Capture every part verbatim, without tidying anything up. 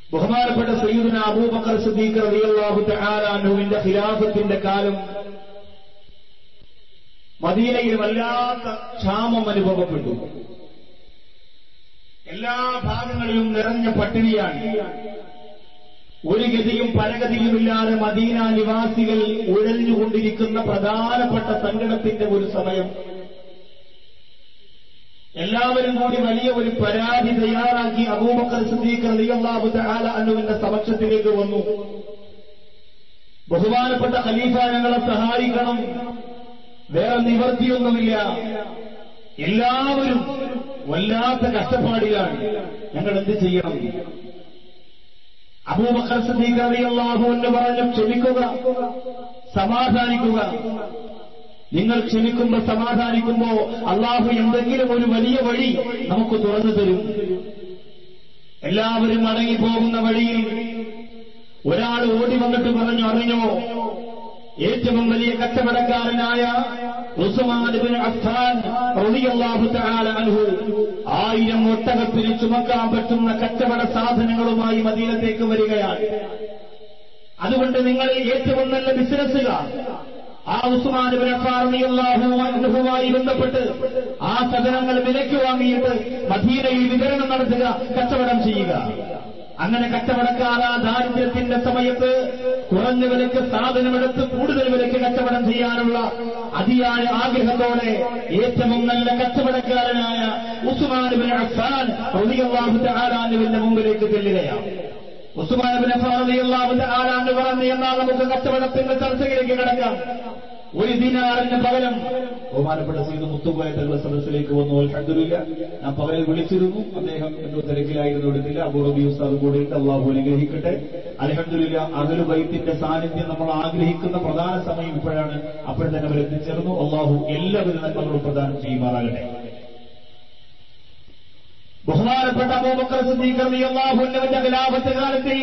ബഹുമാനപ്പെട്ട സയ്യിദുനാ അബൂബക്കർ സിദ്ദീഖ് റളിയല്ലാഹു തആല അൻഹുവിന്റെ ഖിലാഫത്തിന്റെ കാലം മദീനയിൽ വല്ലാത്ത ക്ഷാമം അനുഭവപ്പെട്ടു. എല്ലാ ഭാഗങ്ങളിലും നിറഞ്ഞ പട്ടിണിയാണ്. ഒരു ഗതിയും പരഗതിയുമില്ലാതെ മദീന നിവാസികൾ ഉഴഞ്ഞുകൊണ്ടിരിക്കുന്ന പ്രധാനപ്പെട്ട സങ്കടത്തിന്റെ ഒരു സമയം. എല്ലാവരും കൂടി വലിയ ഒരു പരാതി തയ്യാറാക്കി അബൂബക്കർ സിദ്ദീഖ് റളിയല്ലാഹു തആല അൻഹുവിന്റെ സമക്ഷത്തിലേക്ക് വന്നു. ബഹുമാനപ്പെട്ട ഖലീഫ, ഞങ്ങളെ സഹായിക്കണം, വേറെ നിവർത്തിയൊന്നുമില്ല, എല്ലാവരും വല്ലാത്ത കഷ്ടപ്പാടിലാണ്, ഞങ്ങൾ എന്ത് ചെയ്യണം? അബൂബക്കർ സിദ്ദീഖ് റളിയല്ലാഹു അൻഹു പറഞ്ഞു, ക്ഷമിക്കുക, സമാധാനിക്കുക. നിങ്ങൾ ക്ഷമിക്കുമ്പോ സമാധാനിക്കുമ്പോ അള്ളാഹു എന്തെങ്കിലും ഒരു വലിയ വഴി നമുക്ക് തുറന്നു തരും. എല്ലാവരും മടങ്ങിപ്പോകുന്ന വഴിയിൽ ഒരാൾ ഓടി വന്നിട്ട് പറഞ്ഞു, അറിഞ്ഞോ, ഏറ്റവും വലിയ കച്ചവടക്കാരനായ ഉസ്മാൻ ഇബ്നു അഫ്ഫാൻ റളിയല്ലാഹു തആല അൻഹു ആയിരം ഒട്ടകത്തിൽ ചുമക്കാൻ പറ്റുന്ന കച്ചവട സാധനങ്ങളുമായി മദീനത്തേക്ക് വരികയാണ്. അതുകൊണ്ട് നിങ്ങൾ ഏറ്റവും നല്ല ബിസിനസ്സുകാർ ആ ഉസ്മാൻ ഇബ്നു അഫ്ഫാൻ റളിയല്ലാഹു അൻഹുവുമായി ബന്ധപ്പെട്ട് ആ സാധനങ്ങൾ വിലയ്ക്ക് വാങ്ങിയിട്ട് മദീനയിൽ വിതരണം നടത്തുക, കച്ചവടം ചെയ്യുക. അങ്ങനെ കച്ചവടക്കാർ ആ ദാരിദ്ര്യത്തിന്റെ സമയത്ത് കുറഞ്ഞ വിലയ്ക്ക് സാധനമെടുത്ത് കൂടുതൽ വിലയ്ക്ക് കച്ചവടം ചെയ്യാനുള്ള അതിയായ ആഗ്രഹത്തോടെ ഏറ്റവും നല്ല കച്ചവടക്കാരനായ ഉസ്മാൻ ഇബ്നു അഫ്ഫാൻ റളിയല്ലാഹു തആല അൻഹുവിന്റെ മുമ്പിലേക്ക് ചെല്ലുകയാണ്. ഉസ്മാൻ ഇബ്നു അഫ്ഫാൻ റളിയല്ലാഹു തആല അൻഹു പറഞ്ഞു, എന്നാൽ നമുക്ക് കച്ചവടത്തിന്റെ ചർച്ചയിലേക്ക് കടക്കാം. ഒരു ദിനാറിന് പകരം ബഹുമാനപ്പെട്ട സയ്യിദ് മുത്തുക്കോയ തങ്ങളുടെ സദസ്സിലേക്ക് വന്നു. അൽഹംദുലില്ലാ, ഞാൻ പകരം വിളിച്ചിരുന്നു, അദ്ദേഹം എന്തോ തിരക്കിലായിരുന്നു, എടുത്തില്ല. അബൂറബി ഉസ്താദ് കൂടെയുണ്ട്, അള്ളാഹു അനുഗ്രഹിക്കട്ടെ. അൽഹംദുലില്ലാ, അഹ്ലു ബൈത്തിന്റെ സാന്നിധ്യം നമ്മൾ ആഗ്രഹിക്കുന്ന പ്രധാന സമയം ഇപ്പോഴാണ്. അപ്പോഴത്തന്നെ അവർ എത്തിച്ചേർന്നു. അള്ളാഹു എല്ലാവരും നന്മകളും പ്രദാനം ചെയ്യുമാറാകട്ടെ. ബഹുമാനപ്പെട്ട അബൂബക്കർ സിദ്ദീഖ് റളിയല്ലാഹു അൻഹുവിന്റെ ഖിലാഫത്ത് കാലത്തിൽ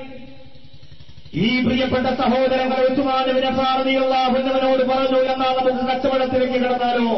ഈ പ്രിയപ്പെട്ട സഹോദരങ്ങൾ ഉസ്മാൻ ഇബ്നു അഫ്ഫാൻ റളിയല്ലാഹു അൻഹുവിനോട് പറഞ്ഞു, എന്നാൽ നമുക്ക് കച്ചവടത്തിലേക്ക് കിടന്നാലോ?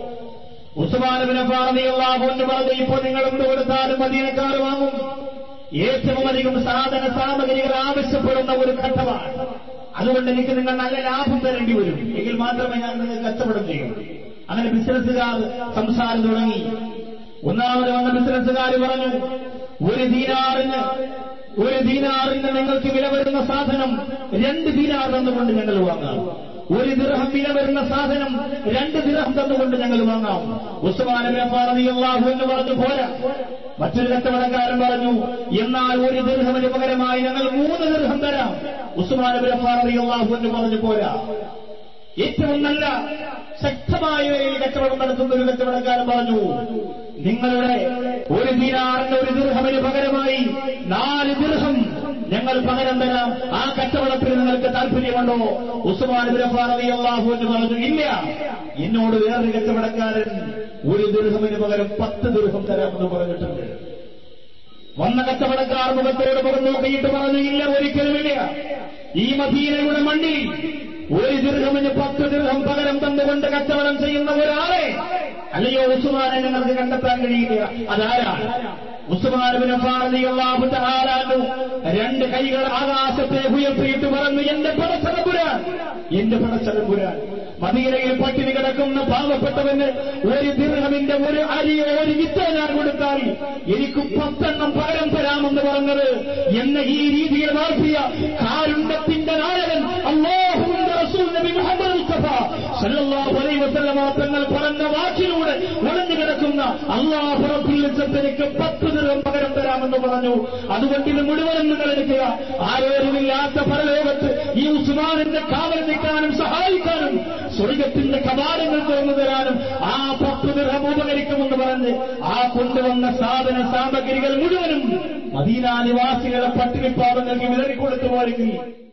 ഉസ്മാൻ ഇബ്നു അഫ്ഫാൻ റളിയല്ലാഹു അൻഹു പറഞ്ഞു, ഇപ്പോൾ നിങ്ങൾ എന്ത് കൊടുത്താലും മദീനക്കാർ വാങ്ങും. ഏറ്റവും അധികം സാധന സാമഗ്രികൾ ആവശ്യപ്പെടുന്ന ഒരു ഘട്ടമാണ്. അതുകൊണ്ട് എനിക്ക് നിങ്ങൾ നല്ല ലാഭം തരേണ്ടി വരും, എങ്കിൽ മാത്രമേ ഞാൻ നിങ്ങൾക്ക് കച്ചവടം ചെയ്യൂ. അങ്ങനെ ബിസിനസ്സുകാർ സംസാരം തുടങ്ങി. ഒന്നാമത് വന്ന ബിസിനസ്സുകാർ പറഞ്ഞു, ഒരു ദീനാറിന് ഒരു ദീനാറിന് നിങ്ങൾക്ക് വില വരുന്ന സാധനം രണ്ട് ദീനാർ തന്നുകൊണ്ട് ഞങ്ങൾ വാങ്ങാം. ഒരു ദിർഹം വില വരുന്ന സാധനം രണ്ട് ദിർഹം തന്നുകൊണ്ട് ഞങ്ങൾ വാങ്ങാം. ഉസ്മാൻ ഇബ്നു അഫ്ഫാൻ റളിയല്ലാഹു അൻഹു പറഞ്ഞു, പോരാ. മറ്റൊരു കച്ചവടക്കാരൻ പറഞ്ഞു, എന്നാൽ ഒരു ദിർഹമിന് പകരമായി ഞങ്ങൾ മൂന്ന് ദിർഹം തരാം. ഉസ്മാൻ ഇബ്നു അഫ്ഫാൻ റളിയല്ലാഹു അൻഹു പറഞ്ഞു, പോരാ. ഏറ്റവും നല്ല ശക്തമായ നിലയിൽ കച്ചവടം നടത്തുന്ന ഒരു കച്ചവടക്കാരൻ പറഞ്ഞു, നിങ്ങളുടെ ഒരു ദീനാറിന് ഒരു ദിർഹമിന് പകരമായി നാല് ദിർഹം ഞങ്ങൾ പകരം തരാം. ആ കച്ചവടത്തിൽ നിങ്ങൾക്ക് താല്പര്യമുണ്ടോ? ഉസ്മാൻ ഇബ്നു അഫ്ഫാൻ റളിയല്ലാഹു അൻഹു പറഞ്ഞു, ഇല്ല, എന്നോട് വേറൊരു കച്ചവടക്കാരൻ ഒരു ദിർഹമിന് പകരം പത്ത് ദിർഹം തരാമെന്ന് പറഞ്ഞിട്ടുണ്ട്. വന്ന കച്ചവടക്കാർ മുഖത്തോട് മുഖം നോക്കിയിട്ട് പറഞ്ഞു, ഇല്ല, ഒരിക്കലുമില്ല. ഈ മദീനയുടെ മണ്ണിൽ ഒരു ദിർഹമിന് പത്ത് ദിർഹം പകരം തന്നുകൊണ്ട് കച്ചവടം ചെയ്യുന്ന ഒരാളെ അല്ലയോ ഉസ്മാനെ നിങ്ങൾക്ക് കണ്ടെത്താൻ കഴിയില്ല. അതാരാണ്? ഉസ്മാൻ ഇബ്നു അഫ്ഫാൻ റളിയല്ലാഹു തആല അൻഹു രണ്ട് കൈകൾ ആകാശത്തെ ഉയർത്തിയിട്ട് പറഞ്ഞു, എന്റെ പടച്ചതമ്പുരാൻ, എന്റെ പടച്ചതമ്പുരാൻ, മദീനയിൽ പട്ടിണി കിടക്കുന്ന പാവപ്പെട്ടവന് ഒരു ദിർഹമിന്റെ ഒരു അരിയോ ഒരു വിത്തോ ഞാൻ കൊടുത്താൽ എനിക്ക് പത്തെണ്ണം പകരം തരാമെന്ന് പറഞ്ഞത് എന്ന ഈ രീതിയിൽ വളർത്തിയ കാരുണ്യത്തിന്റെ നായകൻ അല്ലാഹുവിന്റെ റസൂൽ നബി മുഹമ്മദ് മുസ്തഫ സല്ലല്ലാഹു അലൈഹി വസല്ലമ തങ്ങൾ പറഞ്ഞ വാക്കിലൂടെ ഒളിഞ്ഞു കിടക്കുന്ന അല്ലാഹു റബ്ബുൽ ഇസ്സത്തിലേക്ക് പത്ത് ദിർഹം പകരം തരാമെന്ന് പറഞ്ഞു. അതുകൊണ്ട് ഇത് മുഴുവനും നിങ്ങൾ എടുക്കുക. ആരോരുമില്ലാത്ത പരലോകത്ത് ഈ ഉസ്മാനിന്റെ കാവൽ നിൽക്കാനും സഹായിക്കാനും സ്വർഗത്തിന്റെ കവാടങ്ങൾ തുറന്നു തരാനും ആ പത്ത് ദിർഹം ഉപകരിക്കുമെന്ന് പറഞ്ഞ് ആ കൊണ്ടുവന്ന സാധന സാമഗ്രികൾ മുഴുവനും മദീന നിവാസികളെ പട്ടിണിപ്പാവങ്ങൾക്ക് വിതറിക്കൊടുത്തു പോയി.